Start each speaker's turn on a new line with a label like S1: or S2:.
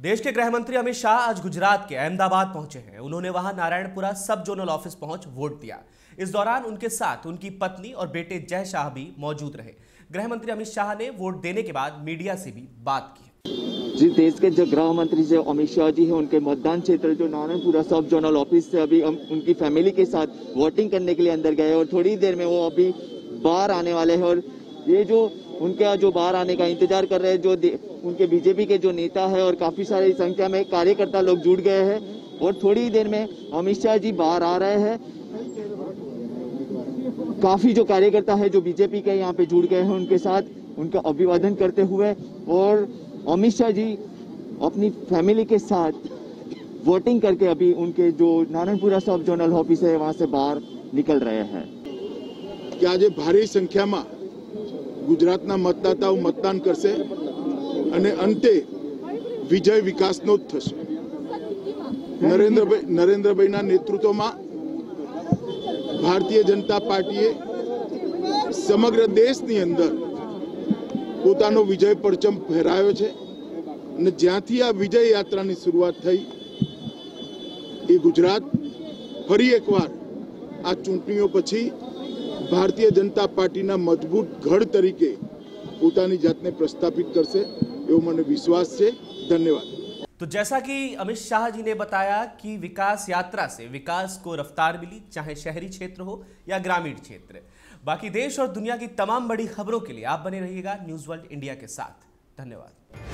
S1: देश के गृह मंत्री अमित शाह आज गुजरात के अहमदाबाद पहुंचे हैं। उन्होंने वहां नारायणपुरा सब जोनल ऑफिस पहुंच वोट दिया। इस दौरान उनके साथ उनकी पत्नी और बेटे जय शाह भी मौजूद रहे। गृह मंत्री अमित शाह ने वोट देने के बाद मीडिया से भी बात की।
S2: जिस देश के जो गृह मंत्री जो अमित शाह जी है, उनके मतदान क्षेत्र जो नारायणपुरा सब जोनल ऑफिस से अभी हम उनकी फैमिली के साथ वोटिंग करने के लिए अंदर गए और थोड़ी देर में वो अभी बाहर आने वाले हैं। और ये जो उनका जो बाहर आने का इंतजार कर रहे हैं, जो उनके बीजेपी के जो नेता है और काफी सारी संख्या में कार्यकर्ता लोग जुड़ गए हैं और थोड़ी देर में अमित शाह जी बाहर आ रहे हैं। काफी जो कार्यकर्ता है जो बीजेपी के यहाँ पे जुड़ गए हैं, उनके साथ उनका अभिवादन करते हुए और अमित शाह जी अपनी फैमिली के साथ वोटिंग करके अभी उनके जो नारायणपुरा सब जोनल ऑफिस है वहां से बाहर निकल रहे हैं।
S3: कि आज भारी संख्याમાં ગુજરાતના મતદાતાઓ મતદાન કરશે અને અંતે વિજય વિકાસનો જ થશે। નરેન્દ્રભાઈના નેતૃત્વમાં ભારતીય જનતા પાર્ટીએ સમગ્ર દેશની અંદર પોતાનો વિજય પરચમ ફહેરાયો છે અને જ્યાંથી આ વિજય યાત્રાની શરૂઆત થઈ એ ગુજરાત ફરી એકવાર આ ચૂંટણીઓ પછી भारतीय जनता पार्टी ना मजबूत गढ़ तरीके પોતાની જાતને પ્રસ્થાપિત કરશે એવો મને વિશ્વાસ છે। ધન્યવાદ।
S1: तो जैसा कि अमित शाह जी ने बताया कि विकास यात्रा से विकास को रफ्तार मिली, चाहे शहरी क्षेत्र हो या ग्रामीण क्षेत्र। बाकी देश और दुनिया की तमाम बड़ी खबरों के लिए आप बने रहिएगा न्यूज़ वर्ल्ड इंडिया के साथ। धन्यवाद।